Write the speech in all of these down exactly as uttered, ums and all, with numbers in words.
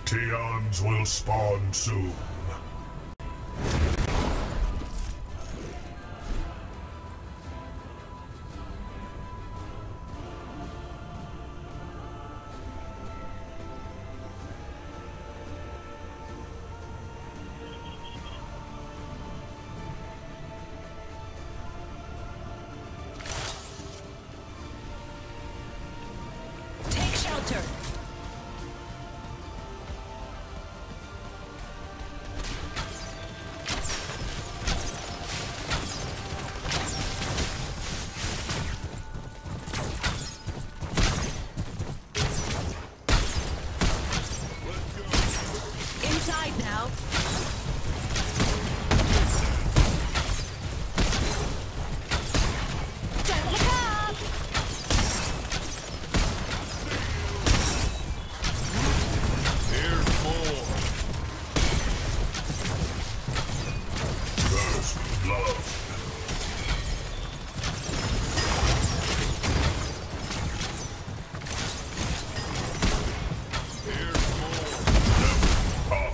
Teons will spawn soon. Take shelter. Inside now. Don't look up! Here's more. First blood. Here's more. Level up.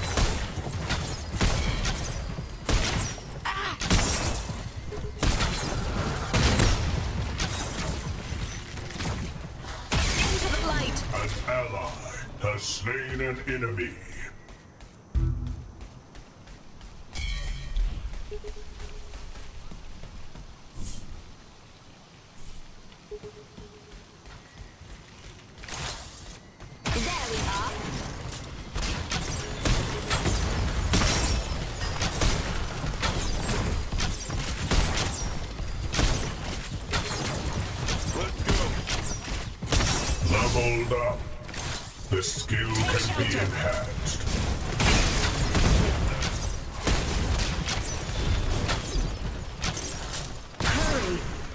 Into the light. An ally has slain an enemy. There we are. Let's go. Leveled up. The skill can be enhanced. Hurry.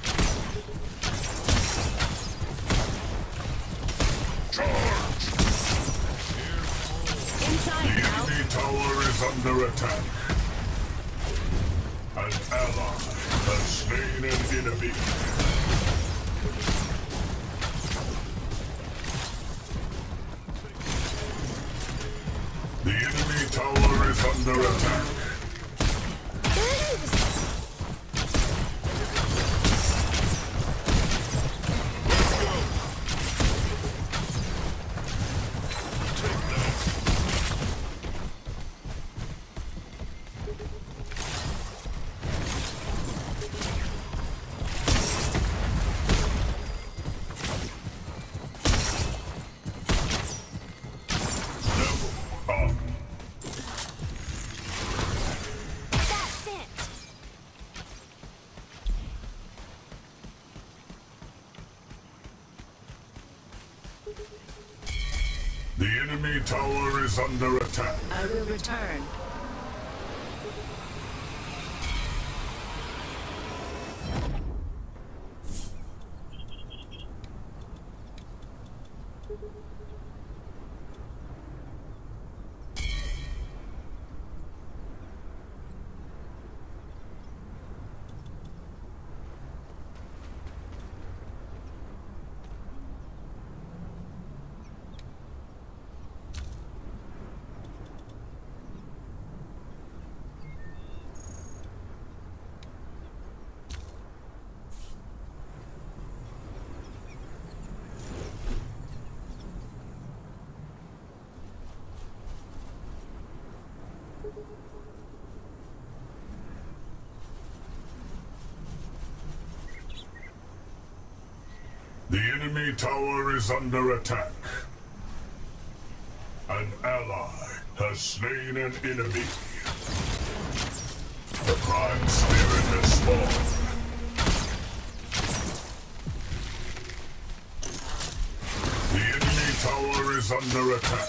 Charge! Inside The now. enemy tower is under attack. An ally has slain an enemy. The enemy tower is under attack. Let's go. Take that. Level up. That's it. The enemy tower is under attack. I will return. The enemy tower is under attack. An ally has slain an enemy. The prime spirit has spawned. The enemy tower is under attack.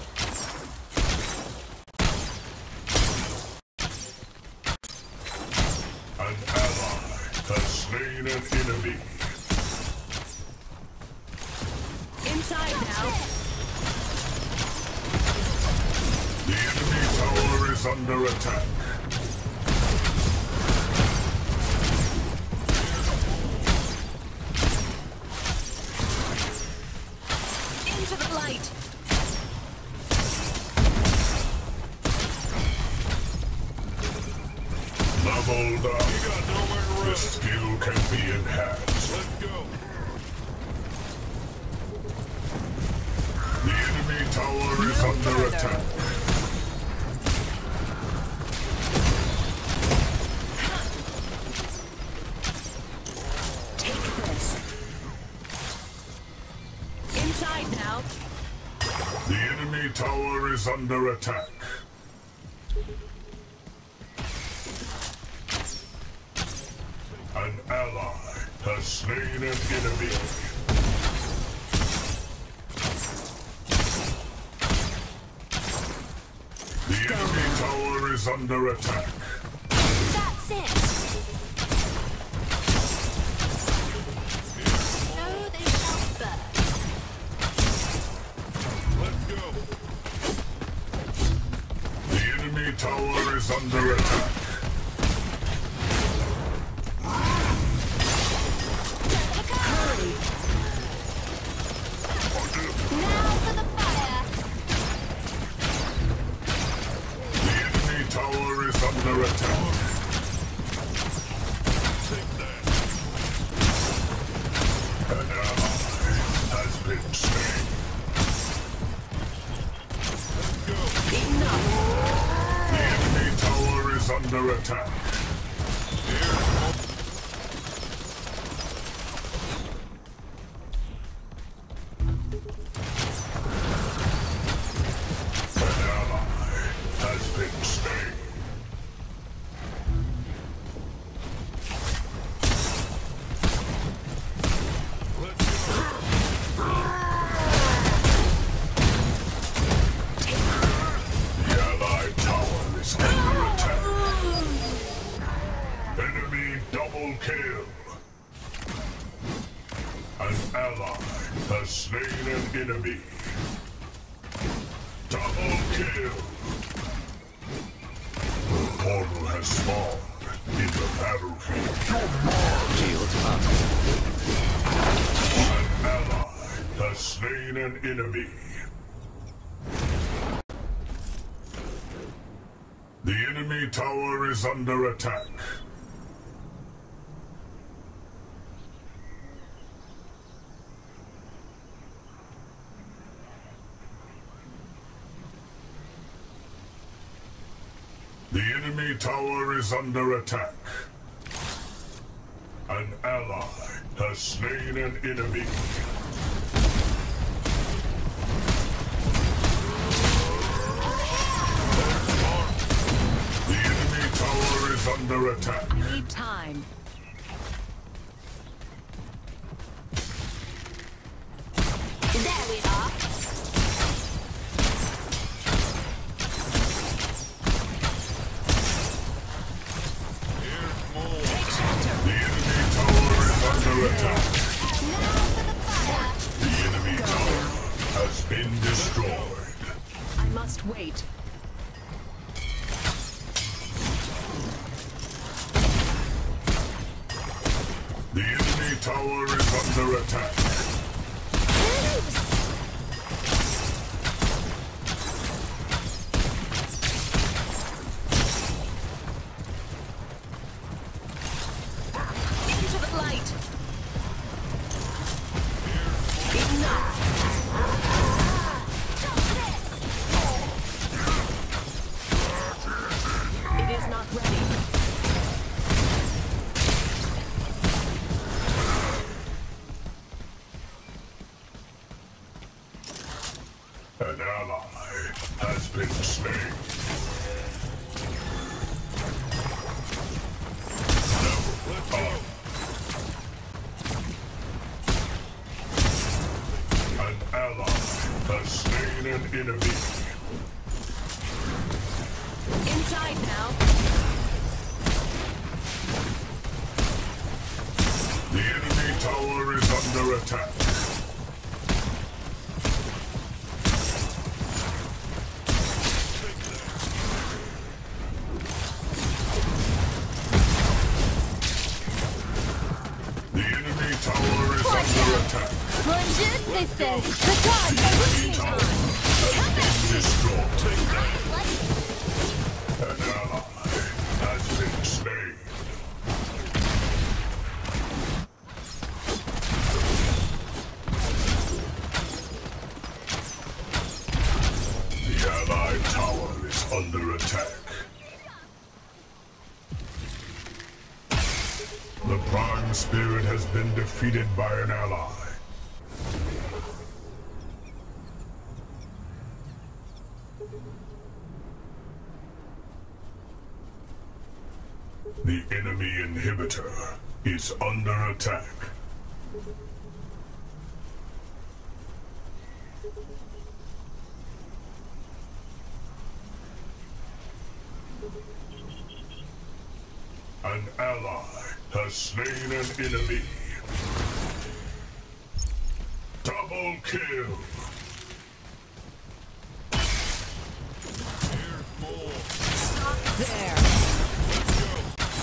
An ally has slain an enemy. Inside now. The enemy tower is under attack. Into the light. Doubled up. You got nowhere to run. This skill can be enhanced. Let's go. The enemy tower is No under further. attack. Take this. Inside now. The enemy tower is under attack. An ally has slain an enemy. The enemy tower is under attack. That's it. So they shall burn. Let's go. The enemy tower is under attack. Hurry. Now for the fire. The enemy tower is under attack. Take that. An ally has been slain. Let's go. Enough. The enemy tower is under attack. Here's more. An ally has been slain. Let's go. The allied tower is under attack. Enemy double kill. An ally has slain an enemy. Double kill. The portal has spawned in the battlefield. Shields up. An ally has slain an enemy. The enemy tower is under attack. The enemy tower is under attack. An ally has slain an enemy. The enemy tower is under attack. I need time. There we are. Here's more. Take shelter. The enemy tower is under attack. Now for the fire. The enemy tower has been destroyed. I must wait. The enemy tower is under attack. Into the light. Enough. It is not ready. An ally has been slain. Let's go. An ally has slain an enemy. Inside now. The enemy tower is under attack. The enemy tower is under attack. Bonjour, sisters. The The enemy tower has been destroyed. Let's An ally has been slain. The Allied tower is under attack. The Prime Spirit has been defeated by an ally. The enemy inhibitor is under attack. An ally has slain an enemy. Double kill. Here's more. Stop there. Let's go.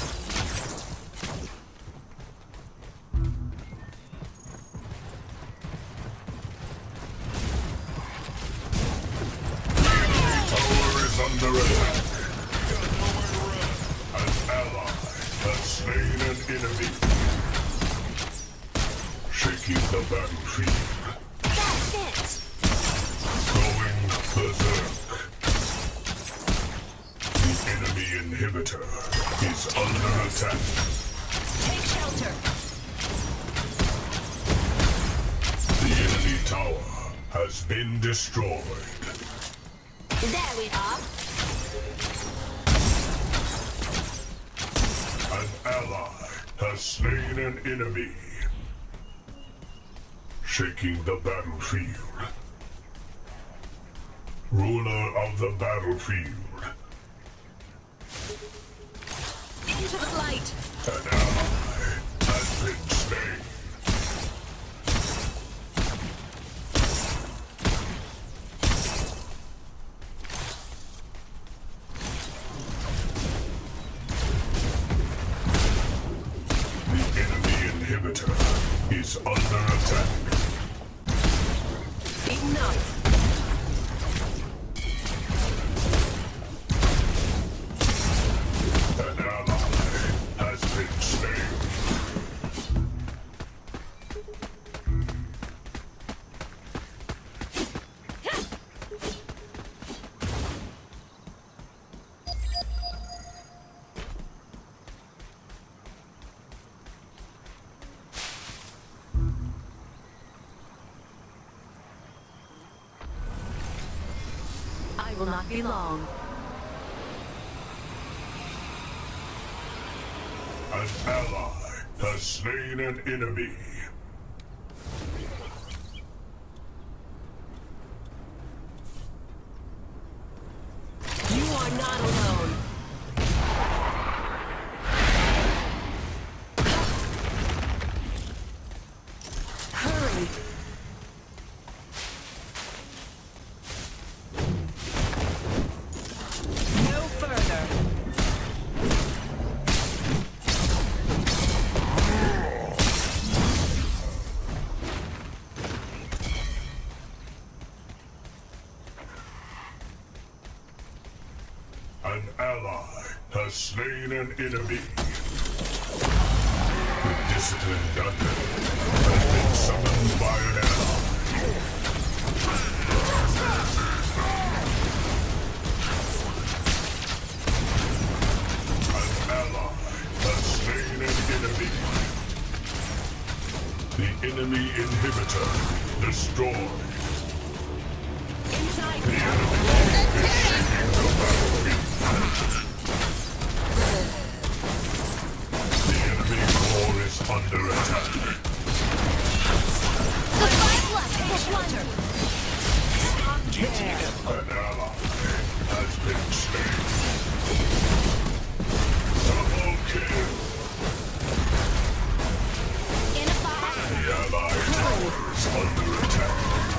Tower is under attack. Got nowhere to run. An ally has slain an enemy. Shaking the battlefield. That's it. Going berserk. The enemy inhibitor is under attack. Take shelter. The enemy tower has been destroyed. There we are. An ally has slain an enemy. Shaking the battlefield. Ruler of the battlefield. Into the light. An ally has been slain. The enemy inhibitor is under attack. Enough. An ally has been slain. I will not be long. An ally has slain an enemy. You are not alone. Hurry. No further. An ally has slain an enemy. The disciplined undead has been summoned by an ally. An ally has slain an enemy. The enemy inhibitor destroyed. Inside The now. enemy is shaking the battlefield. The enemy core is under attack. The five left. Take Push one. shelter. Stop there. An ally has been slain. Double kill. In a fire. The allied tower is under attack.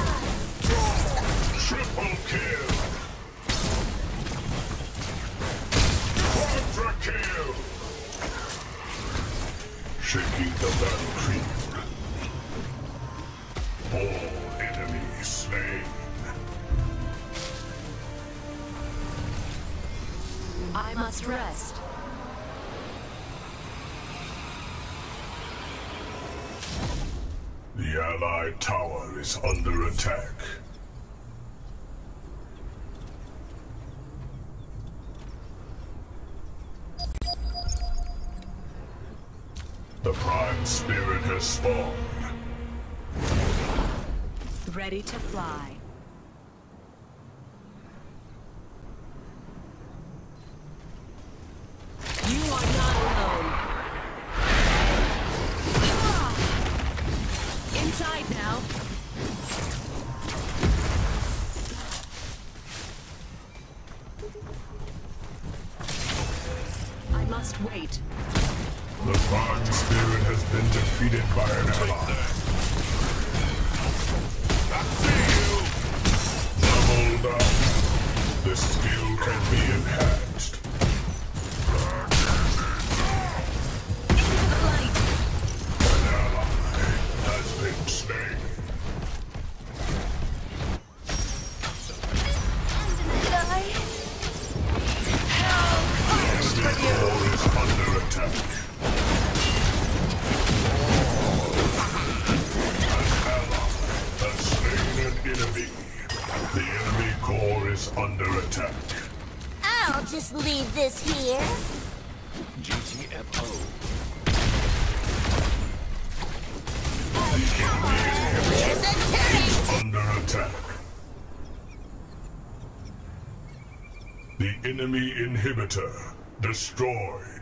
Triple kill. Quadra kill. Shaking the battlefield. All enemies slain. I must rest. The allied tower is under attack. The Prime Spirit has spawned. Ready to fly. You are not alone. Inside now. I must wait. The Prime Spirit has been defeated by an ally. I see you! Leveled up. This skill can be enhanced. Into the light. An ally has been slain. The core is under attack. An ally has slain an enemy. The enemy core is under attack. I'll just leave this here. G T F O. Here's a turret. Under attack. The enemy inhibitor destroyed.